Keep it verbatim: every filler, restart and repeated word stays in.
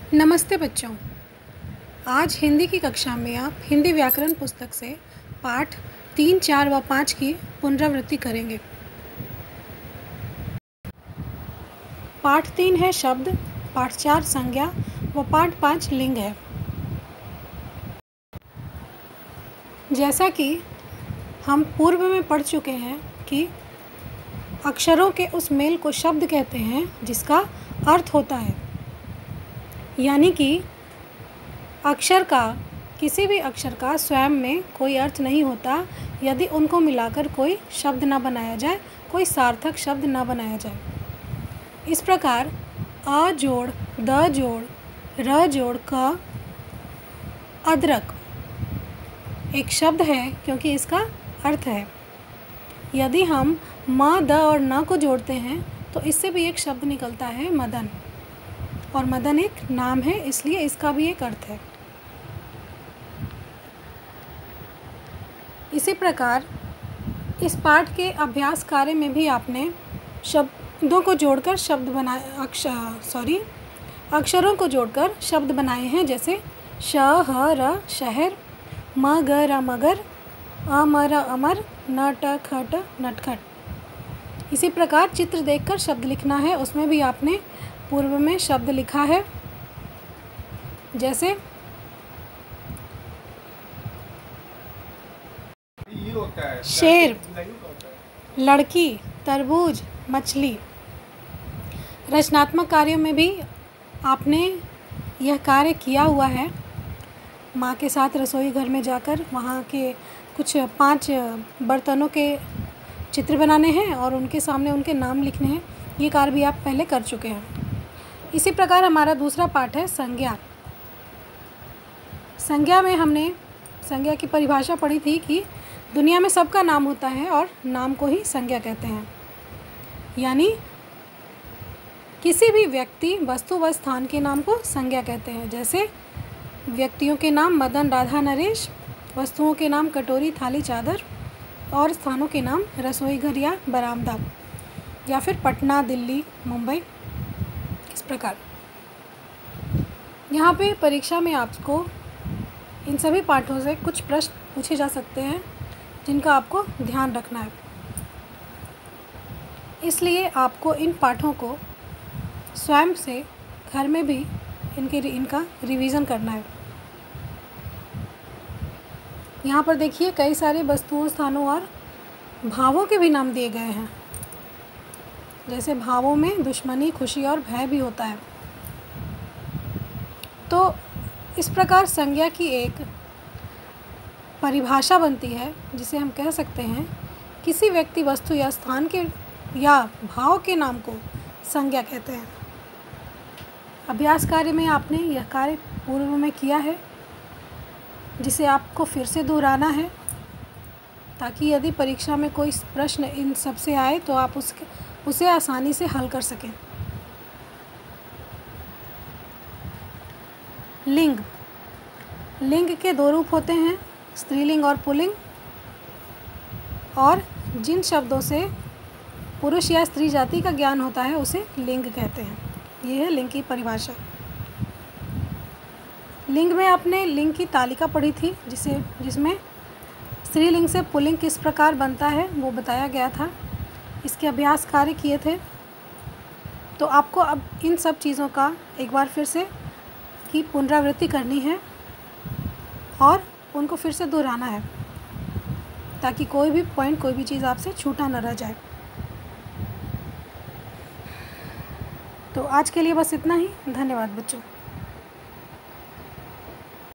नमस्ते बच्चों। आज हिंदी की कक्षा में आप हिंदी व्याकरण पुस्तक से पाठ तीन, चार व पाँच की पुनरावृत्ति करेंगे। पाठ तीन है शब्द, पाठ चार संज्ञा व पाठ पाँच लिंग है। जैसा कि हम पूर्व में पढ़ चुके हैं कि अक्षरों के उस मेल को शब्द कहते हैं जिसका अर्थ होता है, यानी कि अक्षर का किसी भी अक्षर का स्वयं में कोई अर्थ नहीं होता यदि उनको मिलाकर कोई शब्द ना बनाया जाए, कोई सार्थक शब्द ना बनाया जाए। इस प्रकार अ जोड़ द जोड़ र जोड़ क अदरक एक शब्द है क्योंकि इसका अर्थ है। यदि हम म द और न को जोड़ते हैं तो इससे भी एक शब्द निकलता है मदन, और मदन एक नाम है इसलिए इसका भी एक अर्थ है। इसी प्रकार इस पाठ के अभ्यास कार्य में भी आपने शब्दों को जोड़कर शब्द बनाए अक्षर सॉरी अक्षरों को जोड़कर शब्द बनाए हैं, जैसे श ह र शहर, म ग र मगर, अ म र अमर, न ट ख ट नटखट। इसी प्रकार चित्र देखकर शब्द लिखना है, उसमें भी आपने पूर्व में शब्द लिखा है, जैसे शेर, लड़की, तरबूज, मछली। रचनात्मक कार्यों में भी आपने यह कार्य किया हुआ है। माँ के साथ रसोई घर में जाकर वहाँ के कुछ पांच बर्तनों के चित्र बनाने हैं और उनके सामने उनके नाम लिखने हैं। ये कार्य भी आप पहले कर चुके हैं। इसी प्रकार हमारा दूसरा पाठ है संज्ञा। संज्ञा में हमने संज्ञा की परिभाषा पढ़ी थी कि दुनिया में सबका नाम होता है और नाम को ही संज्ञा कहते हैं, यानी किसी भी व्यक्ति, वस्तु व स्थान के नाम को संज्ञा कहते हैं। जैसे व्यक्तियों के नाम मदन, राधा, नरेश, वस्तुओं के नाम कटोरी, थाली, चादर, और स्थानों के नाम रसोई घर या बरामदा, या फिर पटना, दिल्ली, मुंबई। इस प्रकार यहाँ पे परीक्षा में आपको इन सभी पाठों से कुछ प्रश्न पूछे जा सकते हैं जिनका आपको ध्यान रखना है, इसलिए आपको इन पाठों को स्वयं से घर में भी इनके इनका रिवीजन करना है। यहाँ पर देखिए कई सारे वस्तुओं, स्थानों और भावों के भी नाम दिए गए हैं। जैसे भावों में दुश्मनी, खुशी और भय भी होता है। तो इस प्रकार संज्ञा की एक परिभाषा बनती है जिसे हम कह सकते हैं किसी व्यक्ति, वस्तु या स्थान के या भाव के नाम को संज्ञा कहते हैं। अभ्यास कार्य में आपने यह कार्य पूर्व में किया है, जिसे आपको फिर से दोहराना है ताकि यदि परीक्षा में कोई प्रश्न इन सब से आए तो आप उसके उसे आसानी से हल कर सकें। लिंग लिंग के दो रूप होते हैं, स्त्रीलिंग और पुल्लिंग। और जिन शब्दों से पुरुष या स्त्री जाति का ज्ञान होता है उसे लिंग कहते हैं। ये है लिंग की परिभाषा। लिंग में आपने लिंग की तालिका पढ़ी थी, जिसे जिसमें स्त्रीलिंग से पुल्लिंग किस प्रकार बनता है वो बताया गया था। इसके अभ्यास कार्य किए थे। तो आपको अब इन सब चीज़ों का एक बार फिर से की पुनरावृत्ति करनी है और उनको फिर से दोहराना है ताकि कोई भी पॉइंट, कोई भी चीज़ आपसे छूटा न रह जाए। तो आज के लिए बस इतना ही। धन्यवाद बच्चों।